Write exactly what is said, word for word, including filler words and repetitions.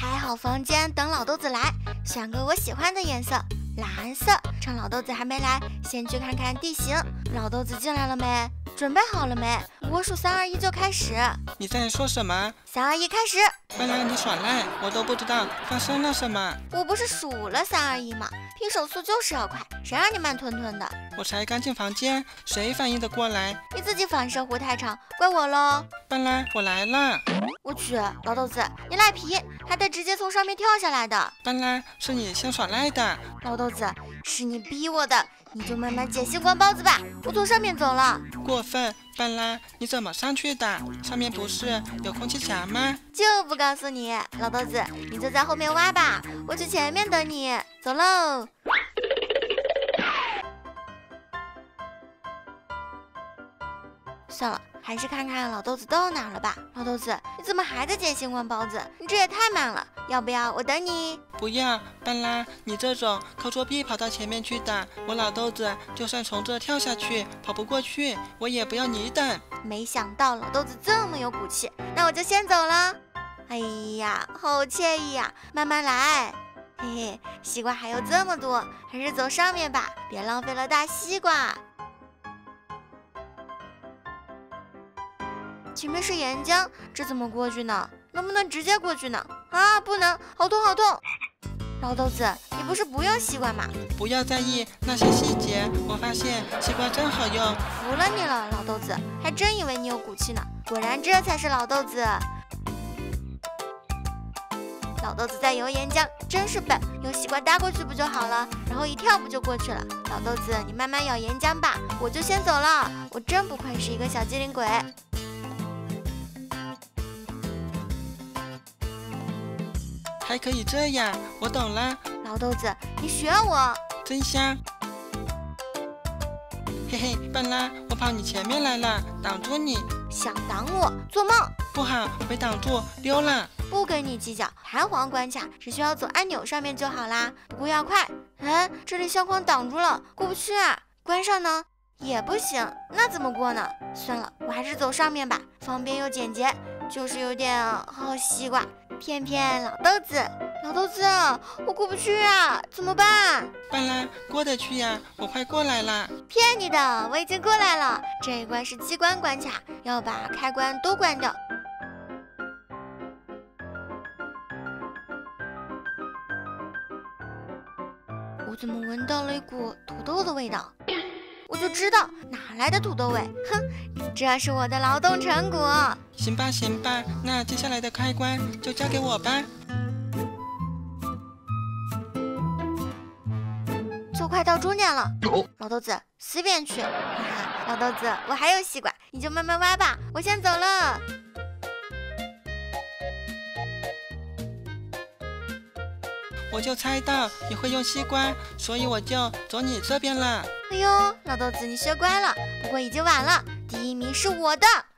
排好房间等老豆子来，选个我喜欢的颜色，蓝色。趁老豆子还没来，先去看看地形。老豆子进来了没？准备好了没？我数三二一就开始。 你在说什么？ 三二一开始。 本来你耍赖，我都不知道发生了什么。 我不是数了三二一吗？拼手速就是要快，谁让你慢吞吞的？ 我才刚进房间，谁反应得过来？ 你自己反射弧太长，怪我喽。 本来我来了。 我去，老豆子，你赖皮，还得直接从上面跳下来的。 本来是你先耍赖的。 老豆子，是你逼我的，你就慢慢解西瓜包子吧。我从上面走了。 过分，本来你怎么上去的？上面不是有空气墙吗？ 就不告诉你，老豆子，你就在后面挖吧，我去前面等你。走喽。算了，还是看看老豆子到哪了吧。老豆子，你怎么还在解星光包子？你这也太慢了，要不要我等你？ 不要，半拉，你这种抠作弊跑到前面去的，我老豆子就算从这跳下去跑不过去，我也不要你等。 没想到老豆子这么有骨气，那我就先走了。哎呀，好惬意呀，慢慢来。嘿嘿，西瓜还有这么多，还是走上面吧，别浪费了大西瓜。前面是岩浆，这怎么过去呢？能不能直接过去呢？啊，不能，好痛好痛！老豆子，你不是不用西瓜吗？ 不要在意那些细节，我发现西瓜真好用。 服了你了，老豆子，还真以为你有骨气呢。果然这才是老豆子。老豆子在游岩浆，真是笨，用西瓜搭过去不就好了？然后一跳不就过去了？老豆子，你慢慢咬岩浆吧，我就先走了。我真不愧是一个小机灵鬼。 还可以这样，我懂了。 老豆子，你学我， 真香。嘿嘿，半拉，我跑你前面来了，挡住你。 想挡我？做梦！ 不好，被挡住，溜了。 不跟你计较，弹簧关卡只需要走按钮上面就好啦，不过要快。哎，这里相框挡住了，过不去啊。关上呢？也不行，那怎么过呢？算了，我还是走上面吧，方便又简洁，就是有点好西瓜。偏偏老豆子，老豆子，我过不去啊，怎么办？ 半拉，过得去呀，我快过来了。 骗你的，我已经过来了。这一关是机关关卡，要把开关都关掉。我怎么闻到了一股土豆的味道？我就知道哪来的土豆味，哼，这是我的劳动成果。 行吧行吧，那接下来的开关就交给我吧。 就快到终点了，老豆子随便去。哈哈，老豆子，我还有西瓜，你就慢慢挖吧，我先走了。 我就猜到你会用西瓜，所以我就走你这边了。 哎呦，老豆子你学乖了，不过已经晚了，第一名是我的。